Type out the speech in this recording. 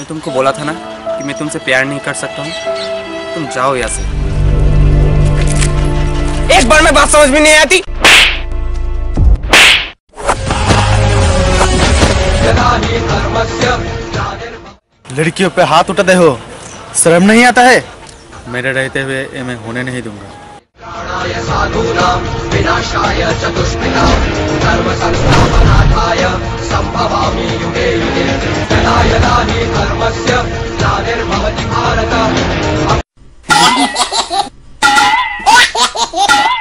मैंने तुमको बोला था ना कि मैं तुमसे प्यार नहीं कर सकता हूँ। तुम जाओ यहाँ से। एक बार में बात समझ में नहीं आती। लड़कियों पे हाथ उठाते हो, शर्म नहीं आता है? मेरे रहते हुए ये मैं होने नहीं दूंगा। विनाशाय चतुष्पिता धर्म संस्थापनार्थाय संभवामि युगे युगे यदा यदा हि धर्मस्य ग्लानिर्भवति भारत।